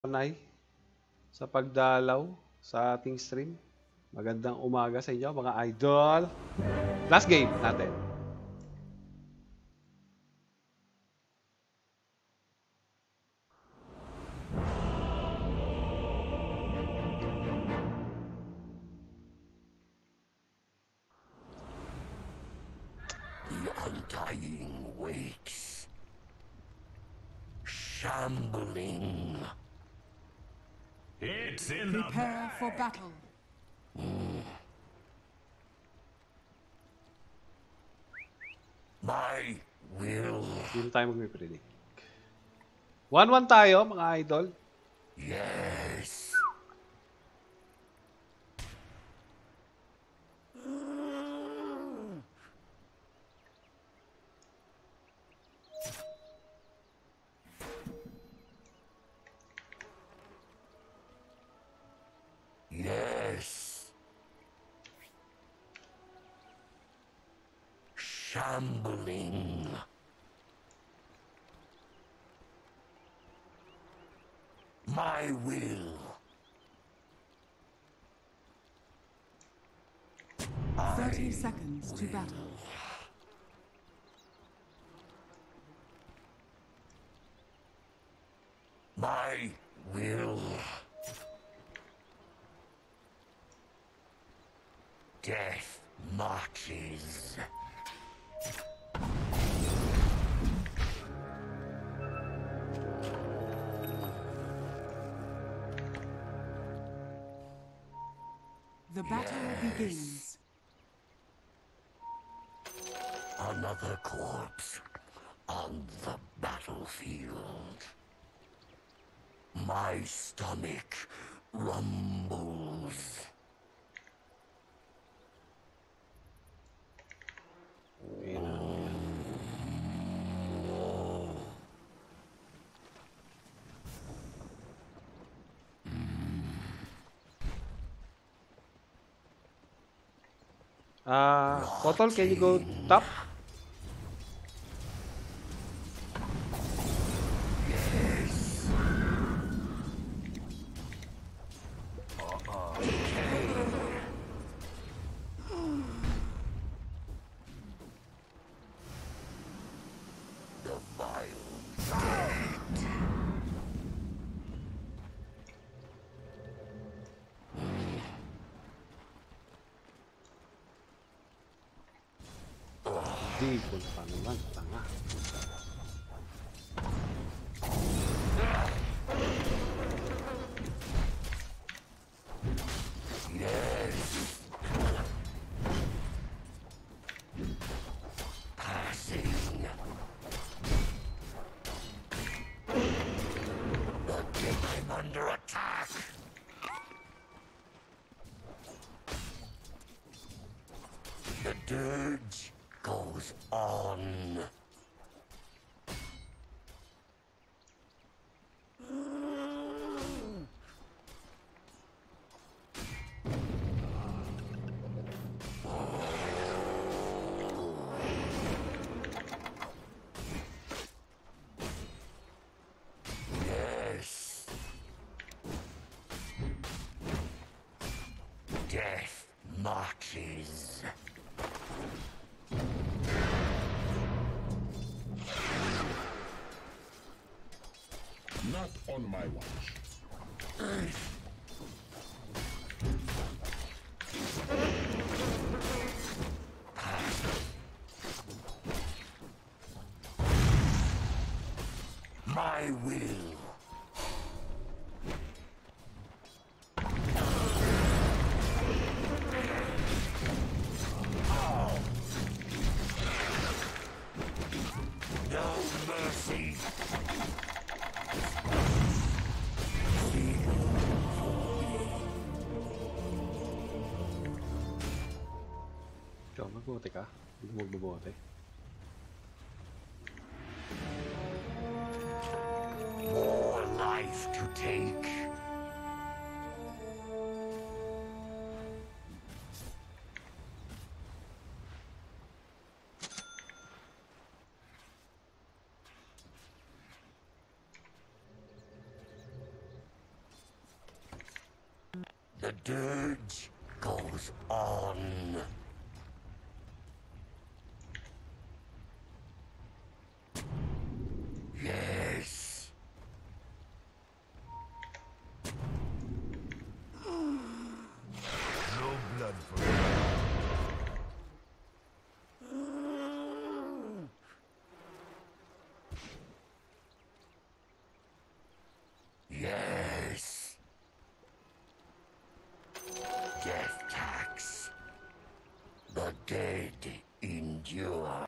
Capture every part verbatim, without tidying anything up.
Nay sa pagdalaw sa ating stream. Magandang umaga sa inyo mga idol. Last game natin. The undying waits, shambling. It's in Prepare for battle. My will, Hindi na tayo magpipredict. one one tayo mga idol. yes. Yes. Shambling. My will. Thirty seconds to battle. My will. Death marches. The battle Yes. begins. Another corpse on the battlefield. My stomach rumbles. Ayun na. Ah, Potol, can you go top? The vile Di ko pa naman. Tanga. yes. Passing. Again, I'm under attack. The dirge goes on. Yes. Death marches. Not on my watch. My will. No mercy. Ikaw, magbote ka? Hindi mo magbobote. More life to take. The dirge goes on. Yes. No blood for me. Yes. Death tax. The dead endure.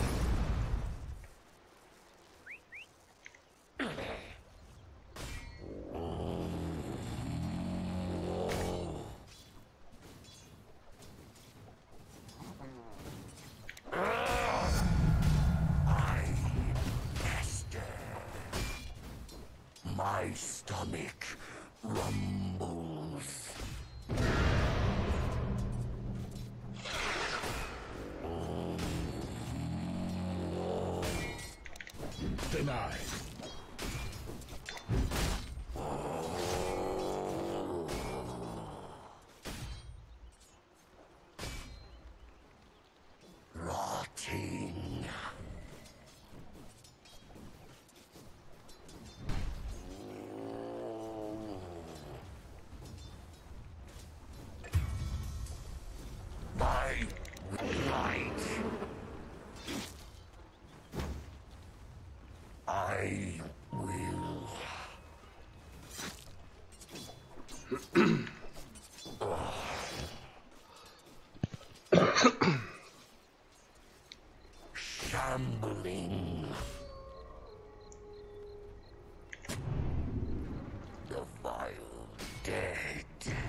I master. My stomach rumbles. Denied. Rotting. My right. I will. Shambling. The vile dead.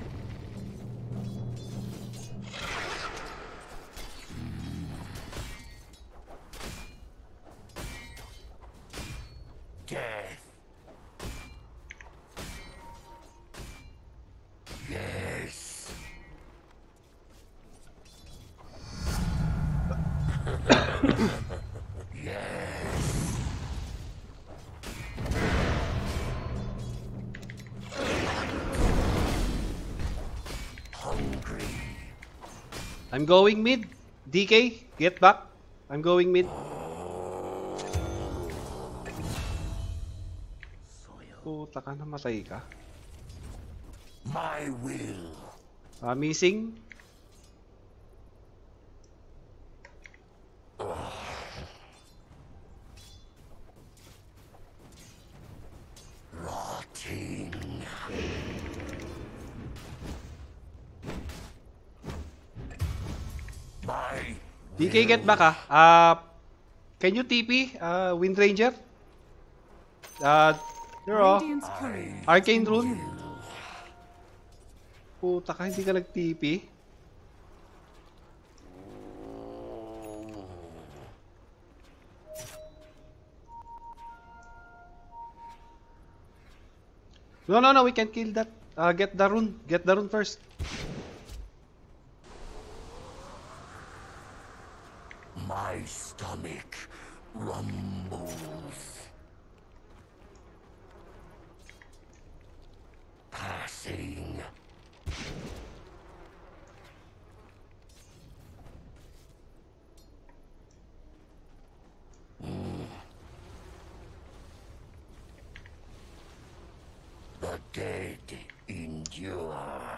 Death. Yes. Yes. Hungry. I'm going mid. D K, get back. I'm going mid. Puta ka, namatay ka. My will. Ah, missing. Rotting. My D K, get back ah. Ah, can you T P? Ah, Wind Ranger? Ah, there oh. Radiant's courier has Arcane been Rune. killed. Puta ka, hindi ka nag-T P. No, no, no, we can kill that. Uh, get the rune. Get the rune first. My stomach rumbles. Passing. Mm. The dead endure.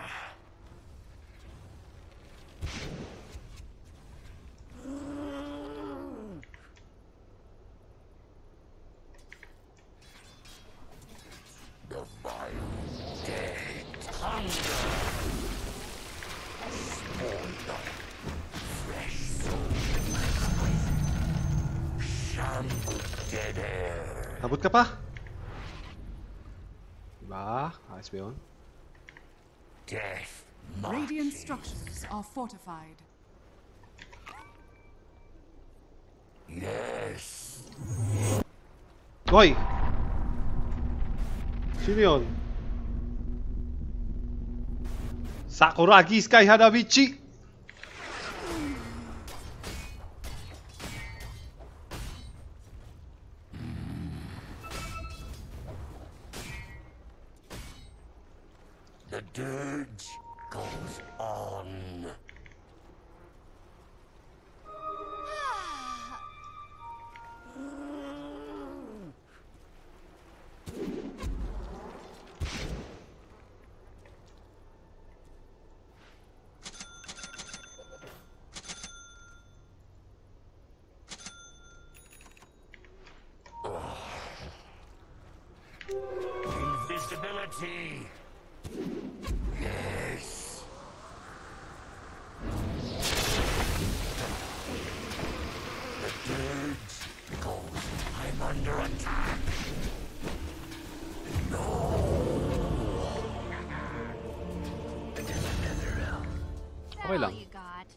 The vile dead hunger. Spoil. Fresh soul. Shamble dead air. Abot ka pa. Diba? Ayos ba yun? Death Radiant marches. structures are fortified. Yes. Hoy! Sino yun? Sakuragi Sky Hanabichi! The dirge goes on. Invisibility. Yes. The dirge goes. I'm under attack. No. Okay lang. All you got.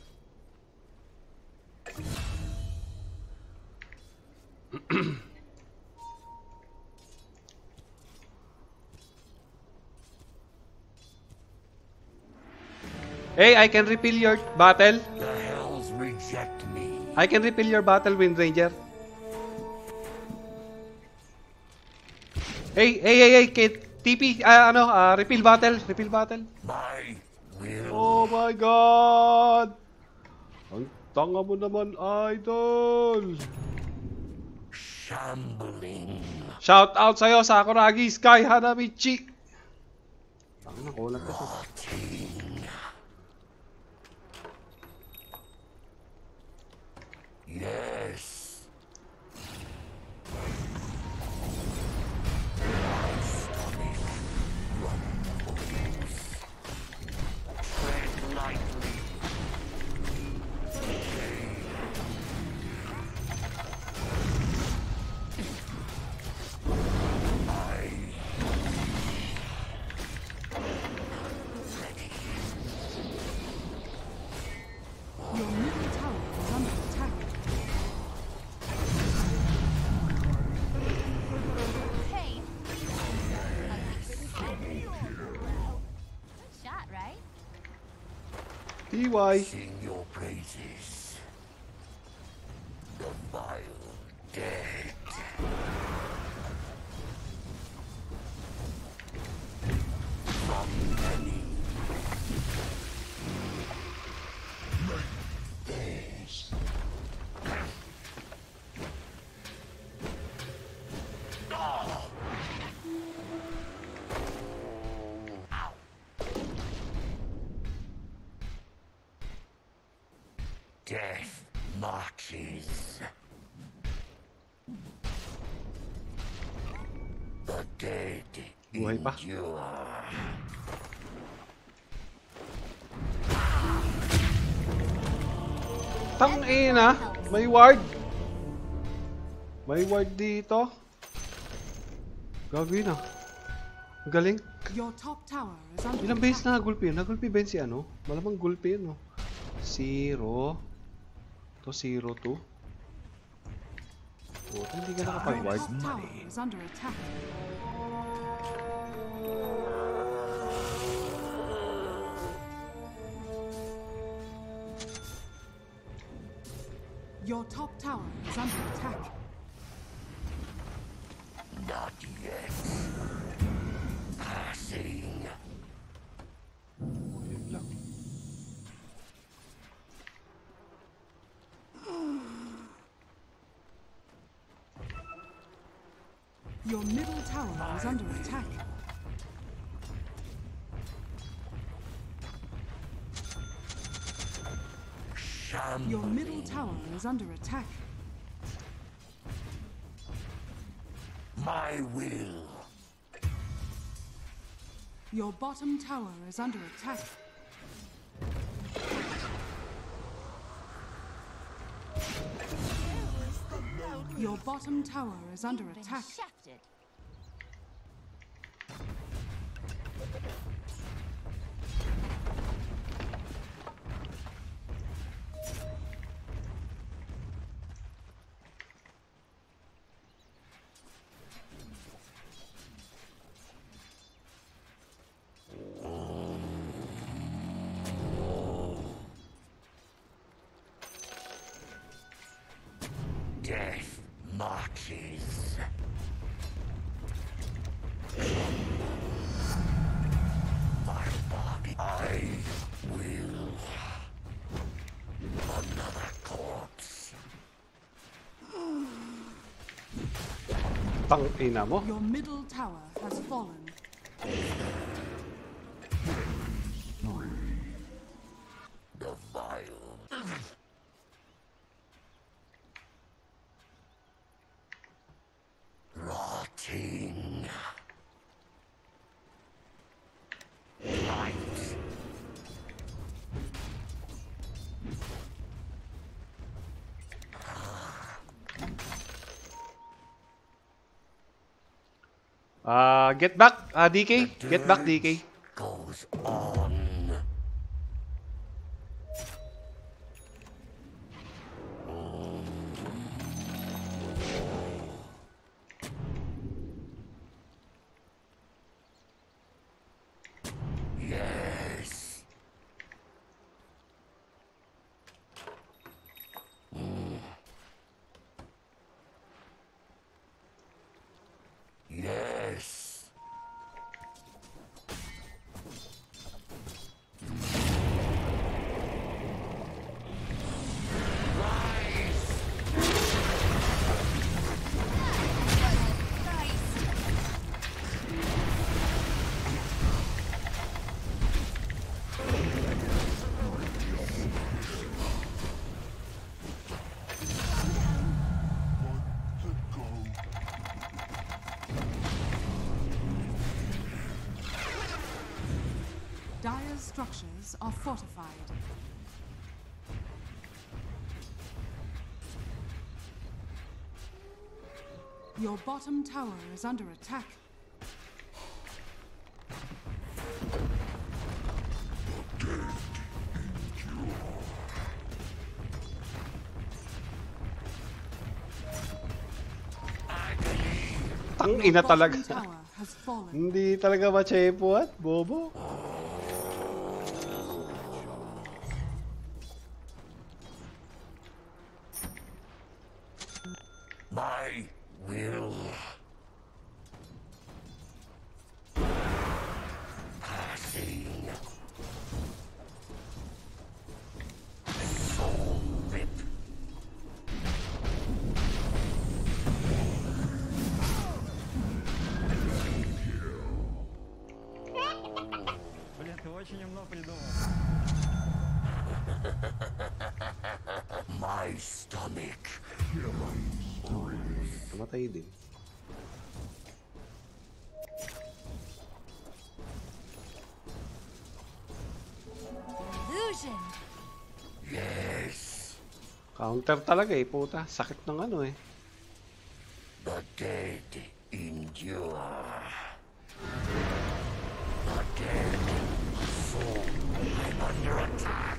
Hey, I can refill your battle. The hells reject me. I can refill your battle, Wind Ranger. Hey, hey, hey, hey, kid. T P, ah, ano, ah, refill battle, refill battle. My will. Oh my God! Ang tanga mo naman, idol! Shambling. Shout out sa'yo, Sakuragi, Sky Hanamichi! Tanga na, kulat ka siya. Rotting. Yes. My stomach rumbles. Tread lightly. Your middle tower is under attack. Hey. Good shot, right? T Y. Sing your praises. The vile dead. From many. Death marches. The dead Buhay pa. endure. Tangina, may ward. May ward dito. Gagawin na. Ang galing. Your top tower is under Ilang beses attack. na nagulpi yun? Nagulpi ba yun si ano? Malamang gulpi yun, no? Zero. Ito, zero, two. Oh, hindi ka Your nakapag-ward. top tower is under attack. Your top tower is under attack. Not yet. Passing. Yun lang. Your middle tower is under attack. Your middle tower is under attack. My will. Your bottom tower is under attack. Your bottom tower is under You've been attack. shafted. Death marches. Tang ina mo. Your middle tower has fallen. The vile. Rotting. Light. Ah, get back, ah, D K. Get back, D K. Goes on. Yes. Mm. Yes. Dire's structures are fortified. Your bottom tower is under attack. Tang Your ina talaga. bottom tower has fallen. Hindi talaga machepo at bobo. My will. Passing. Soul rip. Блин, ты очень умно придумал. My stomach. Namatay din. Illusion. Yes. Counter talaga eh, puta. Sakit ng ano eh. The dead endure. The dead fall. I'm under attack.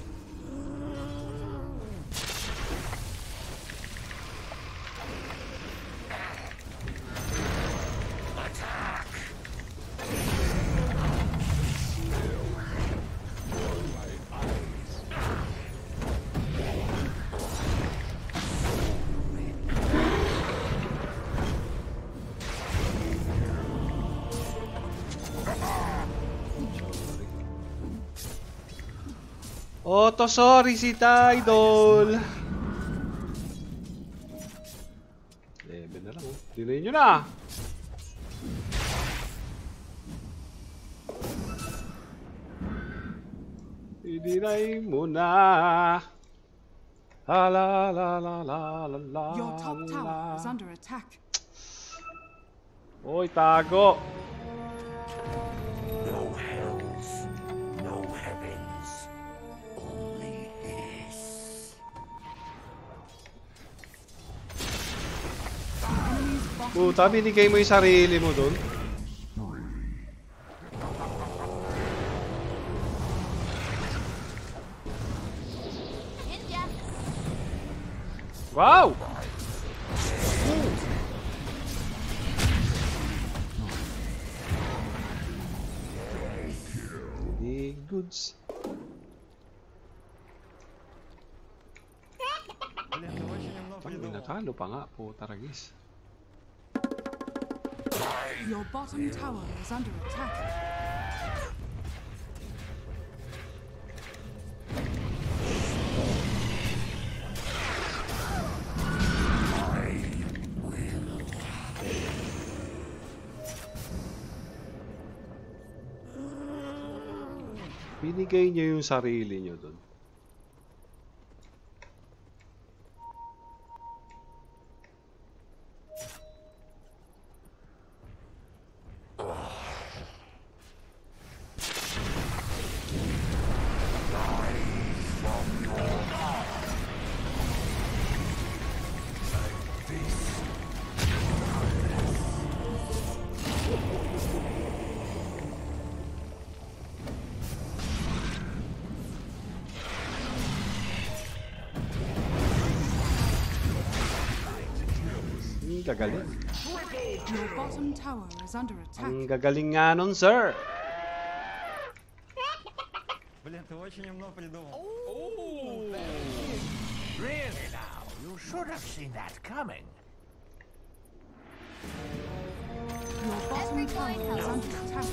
Attack. Oto, sorry si Tidol. eleven na lang oh. Delay nyo na. I-deny mo na. La la la la la la la. Your top tower is under attack. Oy, tago. No hells, no heavens, only his. Enemy's bottom Puta, binigay mo yung sarili mo dun. Ninja. Wow! Big goods. Блин, ты очень умно Pang придумал. inatalo pa nga, puta ragis. Your bottom tower is under attack. Binigay niyo yung sarili niyo dun. Ang gagaling. Your bottom tower is under attack. Ang gagaling nga nun, sir. Блин, ты очень умно придумал. Really now, you should have seen that coming. Your bottom tower is under attack.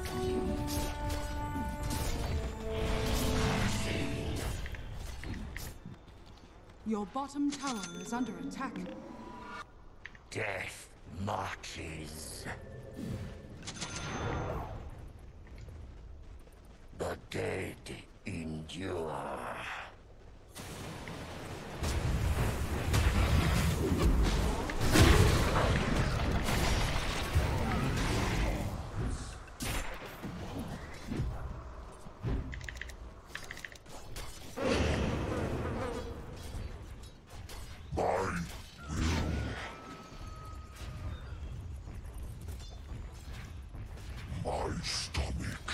Your bottom tower is under attack. Death marches. The dead endure. My stomach.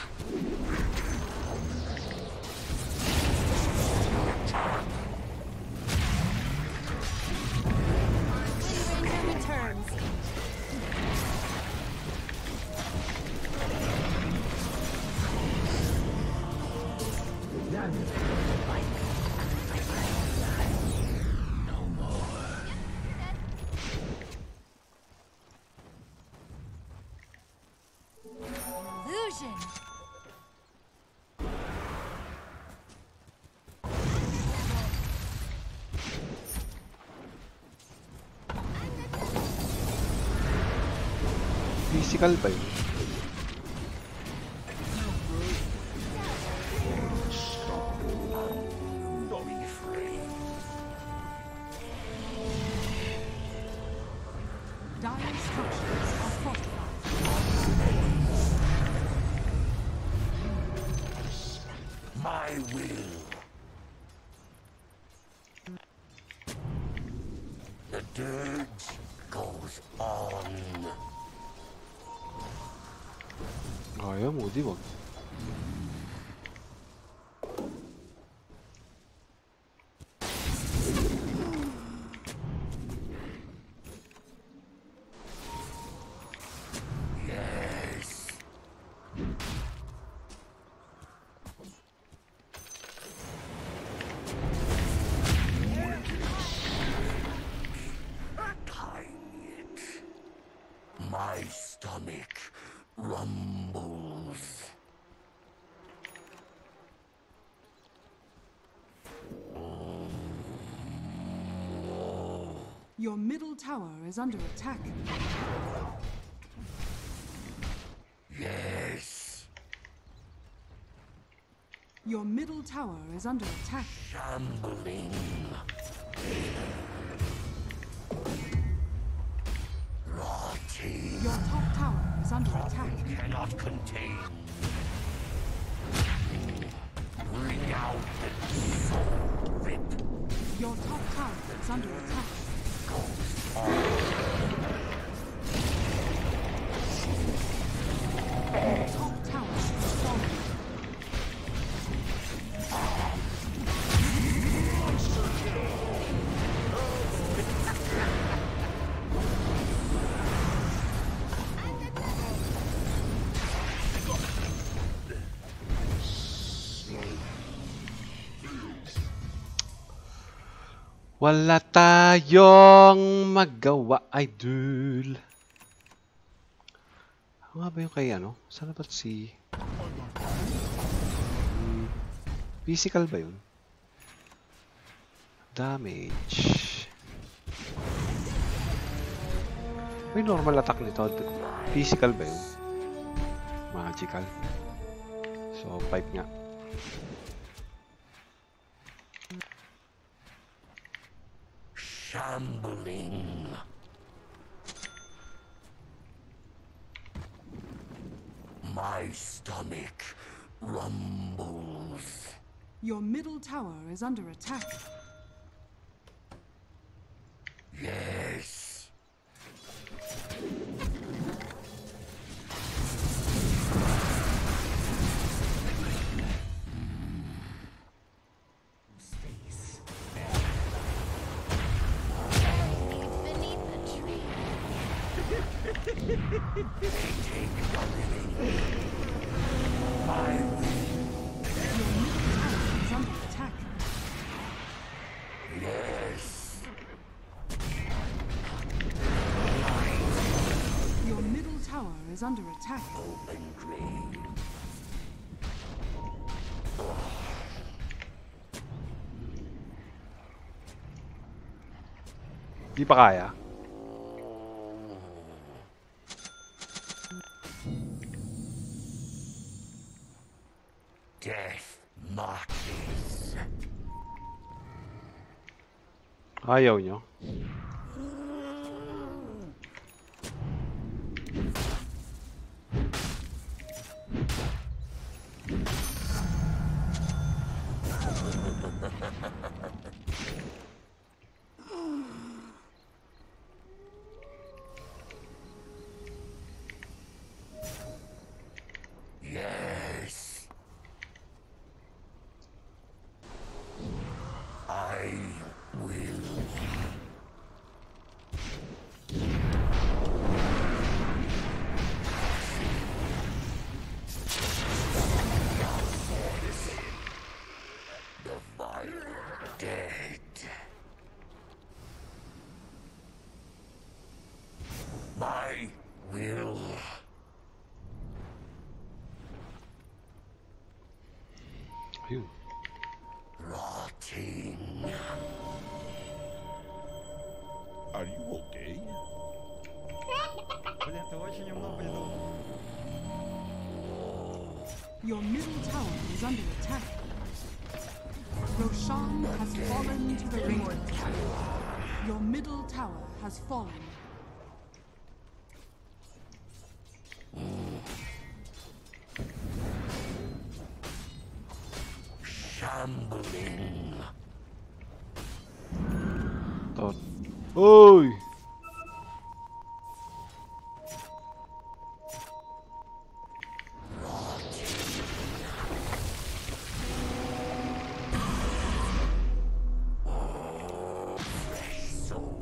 Ranger returns. Illusion. Physical ba yun? Be free. Dire structures are fortified. My will. The dirge goes on. Ayaw mo, di wag. Yes. Time it. My stomach rumbles. Your middle tower is under attack. Yes. Your middle tower is under attack. Shambling. Rotting. Your top tower is under attack. Cannot contain. Bring out the soul rip. Your top tower is under attack. Your top tower is falling. Wala tayong magawa, idol. Ano nga ba yung kay ano? Sana ba si... Hmm, physical ba yun? Damage. May normal attack nito. Physical ba yun? Magical. So, pipe nga. Shambling. My stomach rumbles. Your middle tower is under attack. Yes. It's beneath the tree. Is under attack. Yes. Your middle tower is under attack. Open grave. Di pa kaya. Death marches. Ayaw nyo. Yes. I will. The vile dead. My will. Ayun. Rotting. Are you okay? Блин, ты очень умно придумал. Your middle tower is under attack. Roshan has fallen to the Radiant. Your middle tower has fallen. Shambling. Tot. Uy! Soul.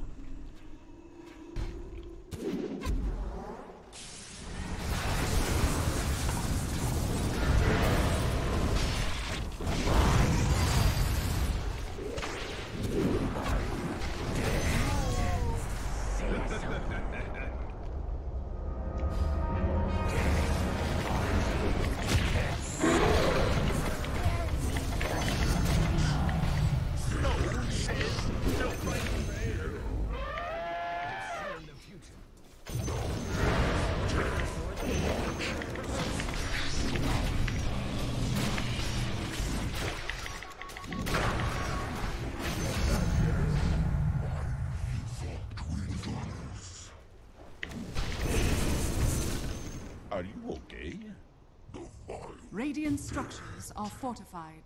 Are you okay? Radiant structures are fortified.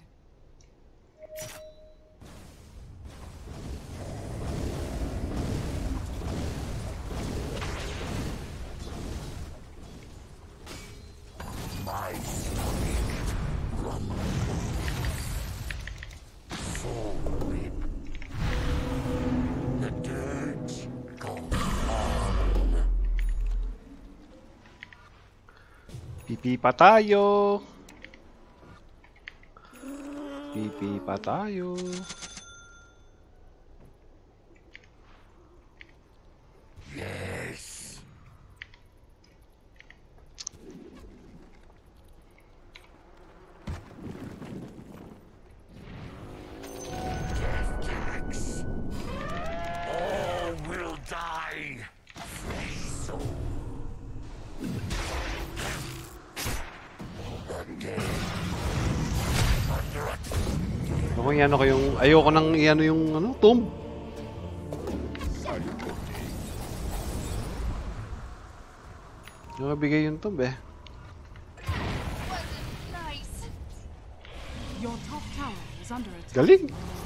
My stomach rumbles. Soul rip. The dirge goes on. Pipi pa tayo. Pipi pa tayo. Yes. Death tax. All will die. Fresh soul. The dead Ako yung ano ko yung... Ayoko nang iano yung ano, tomb. Are you okay? Yung nabigay yung tomb eh. Wasn't nice. Your top tower is under attack. Galing!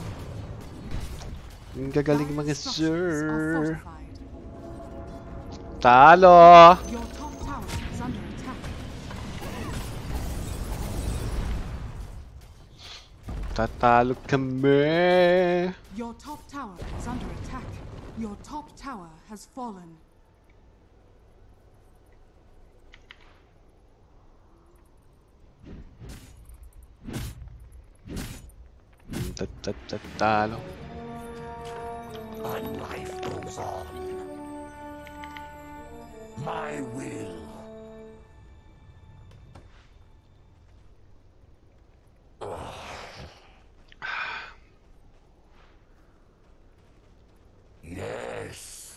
Yung gagaling mga Dire structures are sir. fortified. Talo! Your top tower is under attack. Tatalo kami! Your top tower is under attack. Your top tower has fallen. Tat tat tat talo. My life goes on. My will. Yes.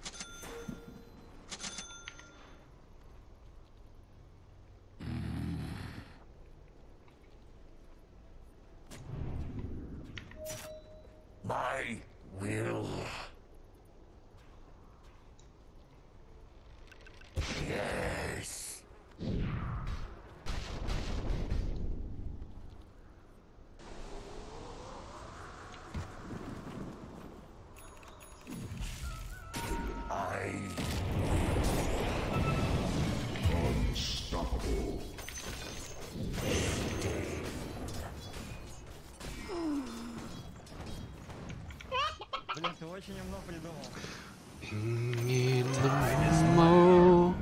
My will. Yes. I unstoppable. Блин, ты очень умно придумал. Tingin mo.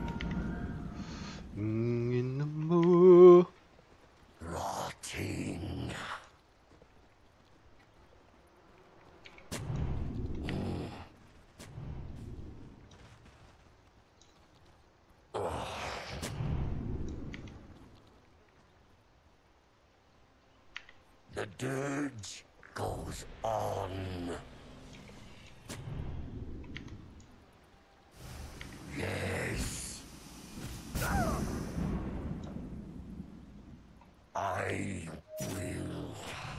Tingin mo. Rotting. The dirge goes on. Yes. I will.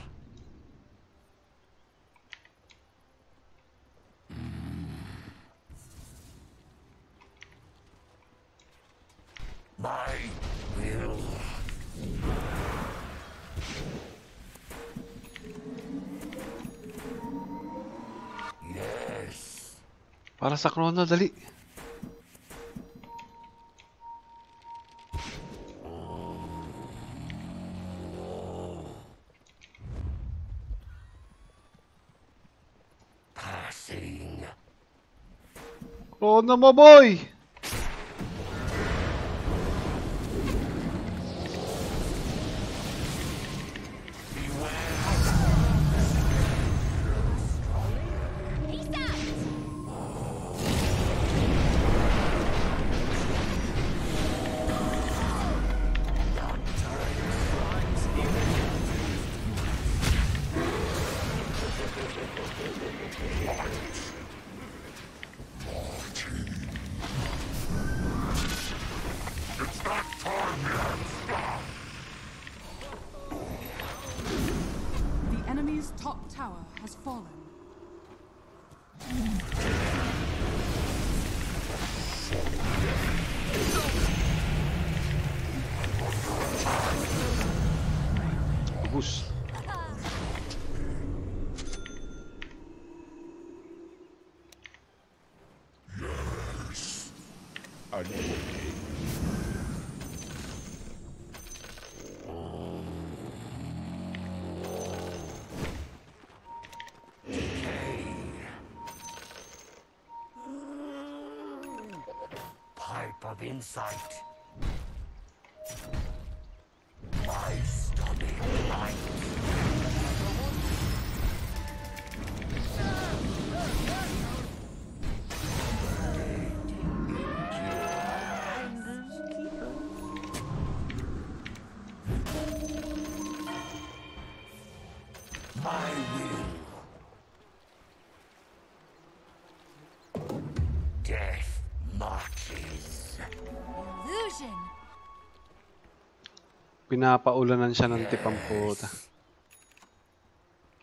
My will. Yes. Para sa Chrono, dali. Passing. Chrono mo, boy! Peace out. It's not time yet. The enemy's top tower has fallen. Bus. Are you okay? Pipe of insight. My stomach light. My will. Death marches. Illusion. Pinapaulanan siya ng tipang puta.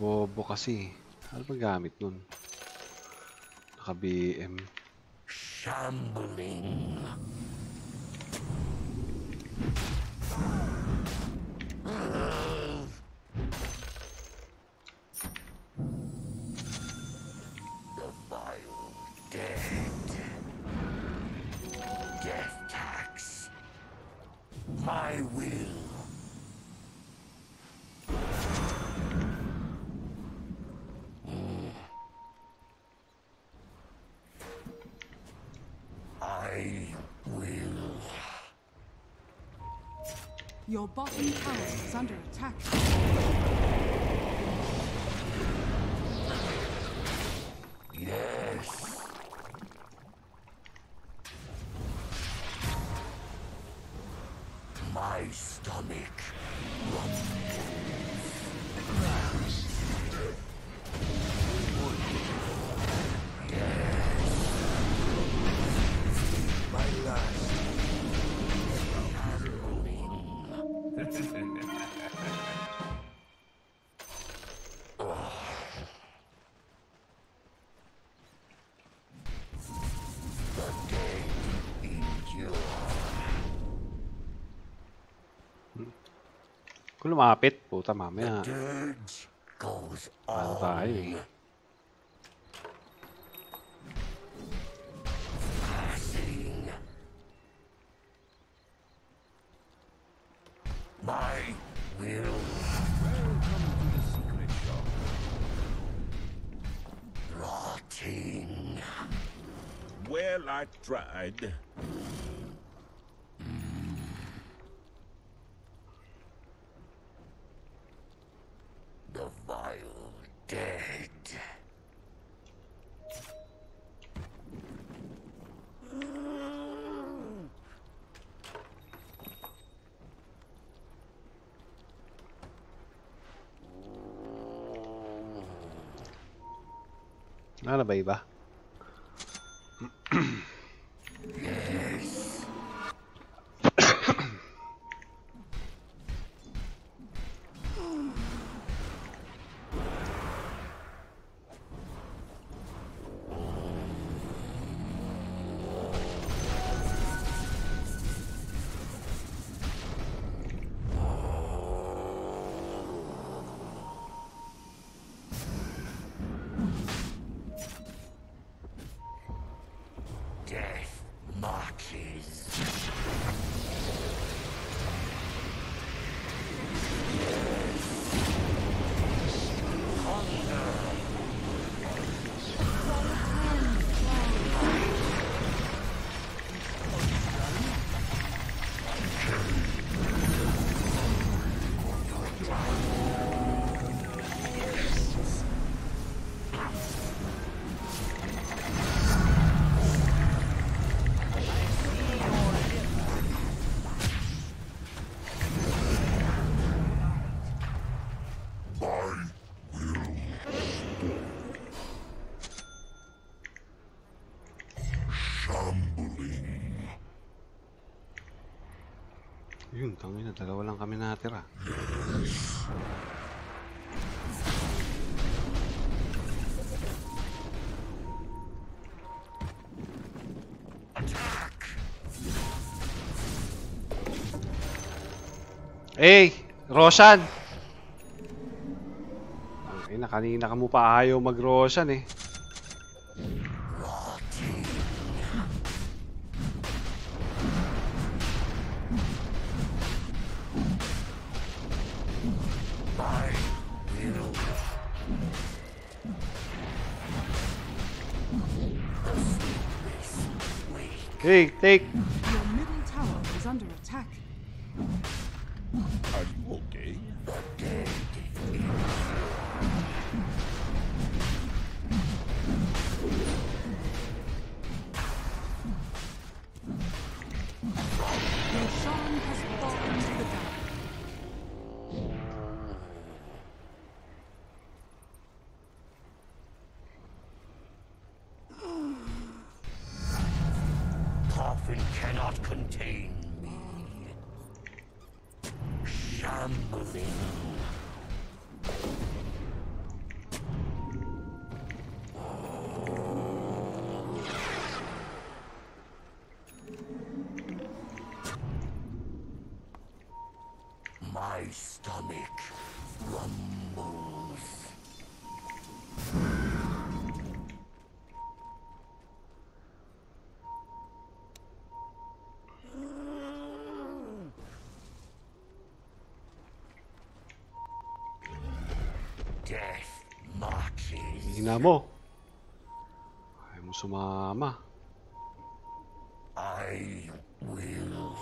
Bobo kasi. Ano ba gamit nun? Naka-B M. Shambling. The vile dead. Death tax. My will. I will. Your bottom tower is under attack. Yes. My stomach my last. The dead endure. Kung lumapit, puta mamaya. Dirge goes Ano tayo on. eh. Passing. My will. Rotting. Well, I tried. The vile dead. Ano na ba iba? Yes. Death marches. Shambling. Yun, tangin na. Dalawa lang kami natira. Attack. Hey! Roshan! Ay na, kanina ka mo pa ayaw mag-Roshan eh. Rotting. My will. The sleepless wake. Hey, take! Your middle tower is under attack. Are you okay? The dead. Roshan has fallen to the ground. Coffin cannot contain me. Shambling. My stomach rumbles. Death marches. Hina mo. Ayaw mo sumama. I will.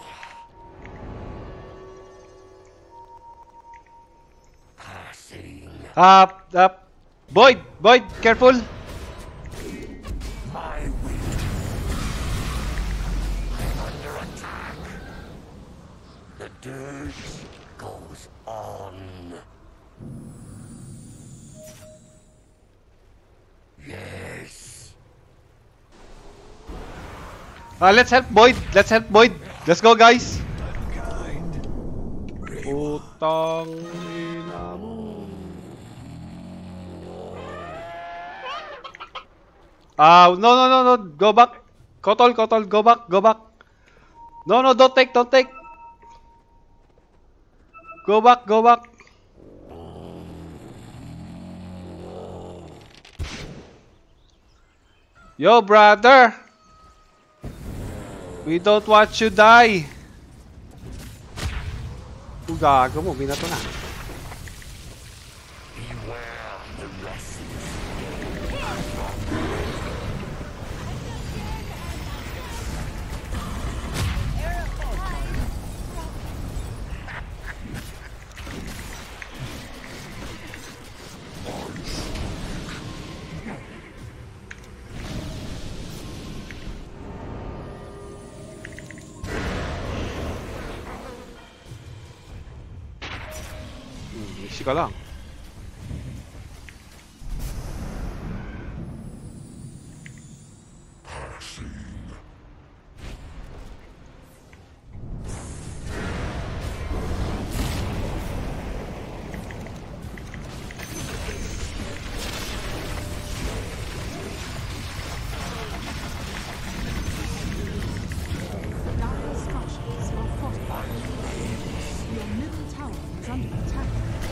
Passing. Up, up. Boyd, Boyd, careful. My will. I'm under attack. The dirt goes on. Yes. Ah, let's help Boyd. Let's help Boyd. Let's go, guys. Putang ina mo. Ah, no, no, no, no. Go back. Kotol, Kotol, go back, go back. No, no, don't take, don't take. Go back, go back. Yo, brother. We don't want you die. Kung gago mo, binato na. Beware the restless. Hmm, easy ka lang. Dire structures are fortified. Your middle tower is under attack.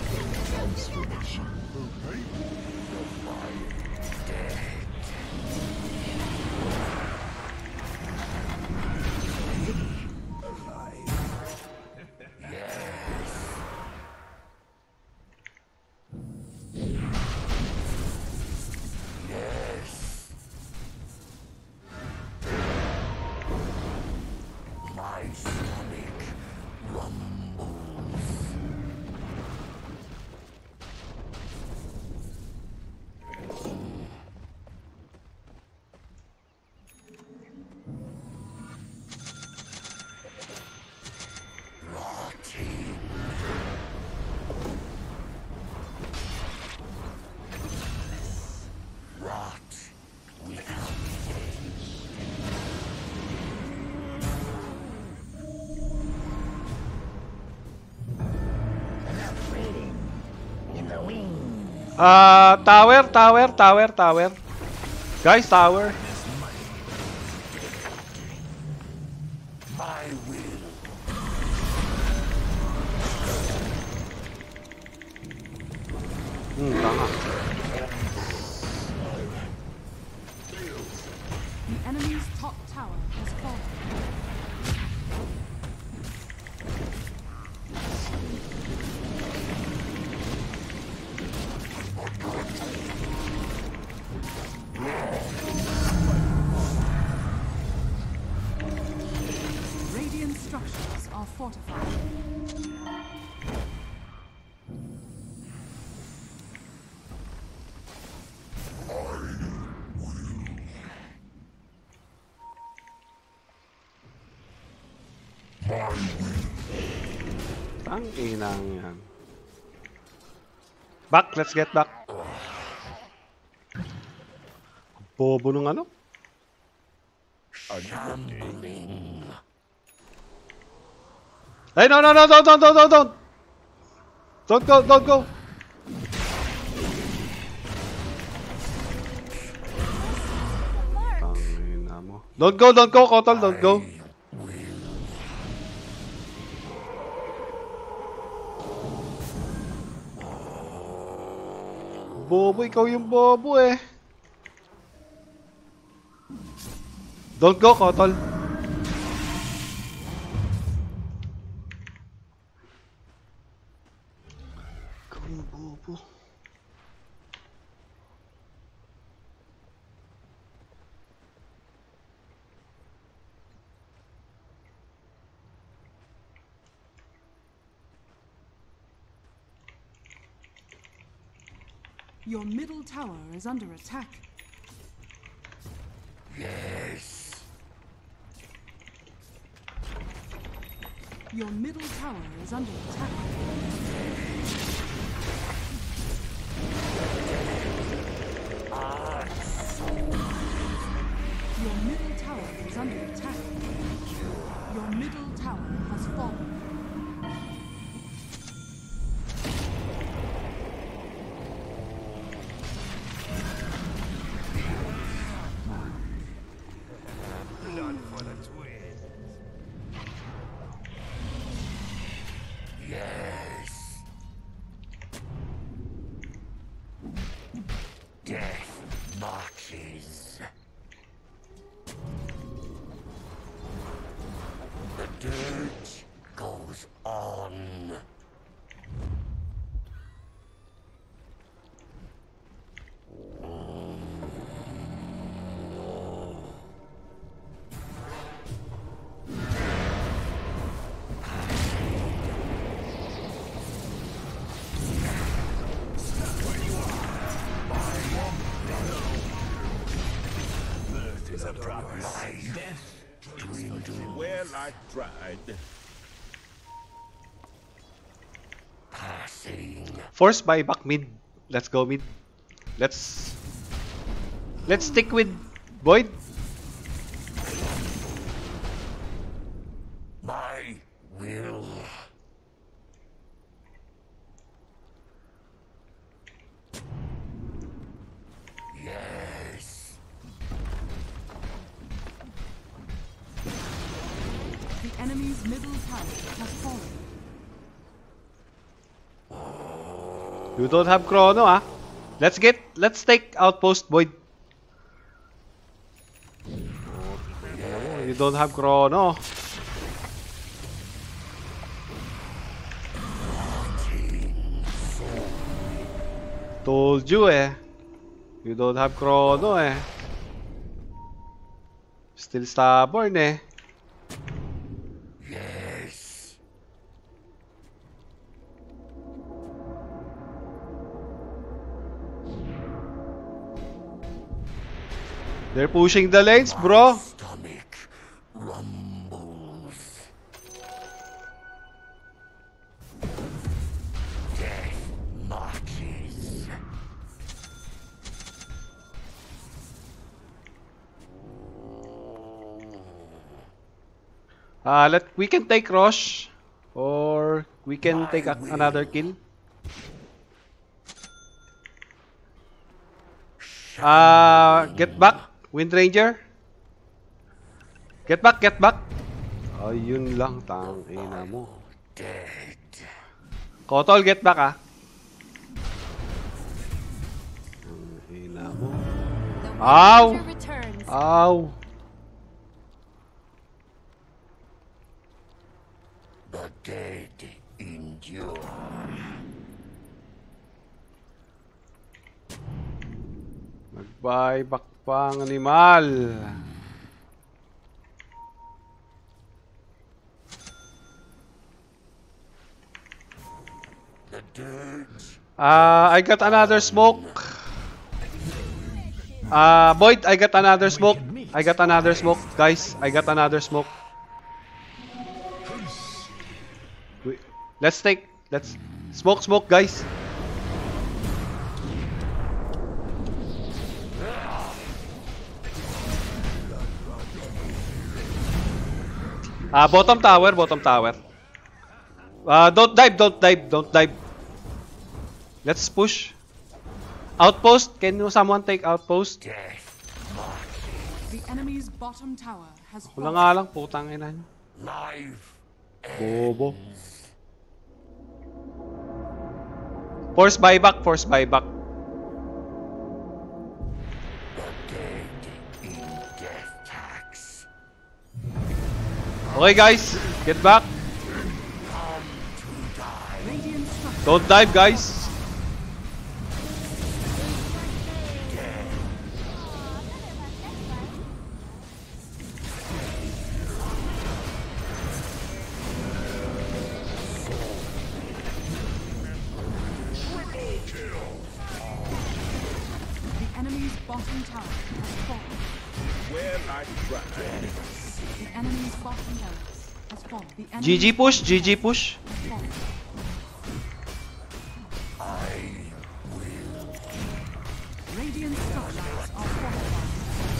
My stomach rumbles. Rotting. Rot without Ah, tower, tower, tower, tower. Guys, tower. my will. Hmm, tama. The enemy's top tower has fallen. Radiant structures are fortified. Tang inang yan. Back, let's get back. Bobo nung ano? Shambling. Hey, no, no, no, don't, don't, don't, don't, don't. Don't go, don't go. Tangina mo. Don't go, don't go, Kotol, don't go. Bobo, ikaw yung bobo eh. Don't go, Kotol. Ikaw yung bobo. Your middle tower is under attack. Yes. Your middle tower is under attack. Your middle tower is under attack. Your middle tower has fallen. Blood for the twins. Yes. Death marches. The dirge goes on. Is a promise. Well, I tried. Passing. Force buyback mid. Let's go mid. Let's let's stick with Void. My will. Yes. The enemy's middle tower has fallen. You don't have chrono, ah. Let's get let's take outpost Void. Oh, you don't have chrono. Told you eh. You don't have chrono eh. Still stubborn eh. Yes. They're pushing the lanes, bro. Stomach rumbles. Death marches. Uh, let we can take Rosh, or we can take a, another kill. Uh, get back, Wind Ranger. Get back, get back. Ayun lang, tang ina mo. Dead. Kotol, get back ah. Tang ina mo. The Ow! Ranger returns. Ow! The dead endure. Mag-buyback pa ang animal. The dirge. Uh, I got another smoke. Uh, Void, I got another smoke. I got another smoke, guys. I got another smoke. We- Let's take, let's smoke, smoke, guys. Ah, bottom tower, bottom tower. Uh, don't dive, don't dive, don't dive. Let's push. Outpost, can you someone take outpost? Death. The enemy's bottom tower has Wala fallen. nga lang, putang ina nyo. Life. Bobo. Force buyback, force buyback. Okay guys, get back. Radiant structures Don't dive guys. The enemy's bottom tower has fallen. Well, I tried. The enemy's bottom tower has fallen. The enemy's G G push, G G push. has fallen. Radiant structures are fortified.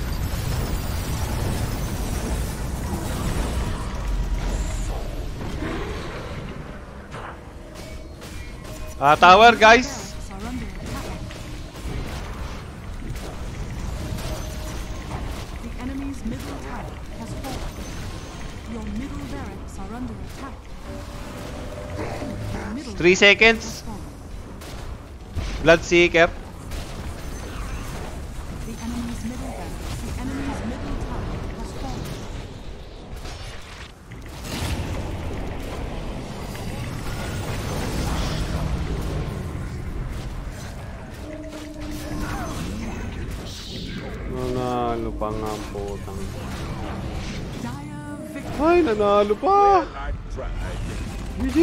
Ah, tower guys. Barracks are under attack. The enemy's middle tower has fallen. Your middle barracks are under attack. Your middle Three barracks seconds. has fallen. Bloodseeker. The enemy's middle barracks, the enemy's middle tower has fallen. Nanalo pa nga ang putang. Dire victory. Ay, nanalo pa. I tried. G G.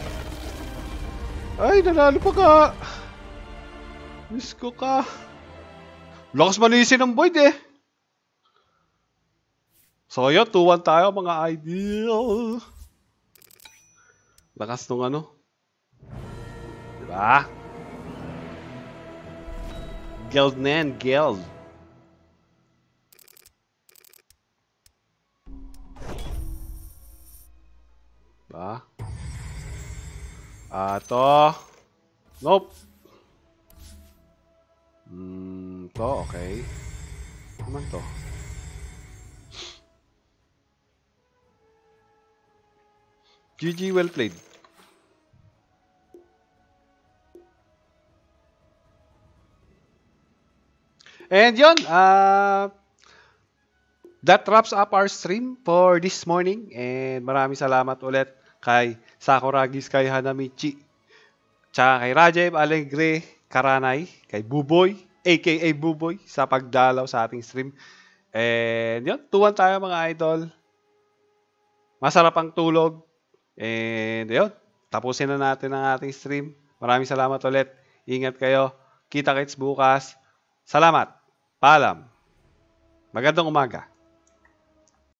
Ay, nanalo pa ka. Miss ko ka. Lakas manisin ng Void eh. So yun, two one tayo mga ideal. Lakas nung ano. Diba? Guild na yan, guild. Diba? Ah, to. Nope. Hmm, to, okay. Naman to. G G, well played. And yun, uh, that wraps up our stream for this morning. And maraming salamat ulit kay Sakuragi Sky Hanamichi, tsaka kay Rajev Alegre Karanay, kay Buboy, aka Buboy, sa pagdalaw sa ating stream. And yun, tuwan tayo mga idol. Masarap ang tulog. And yun, tapusin na natin ang ating stream. Maraming salamat ulit. Ingat kayo. Kita-kits bukas. Salamat. Paalam. Magandang umaga.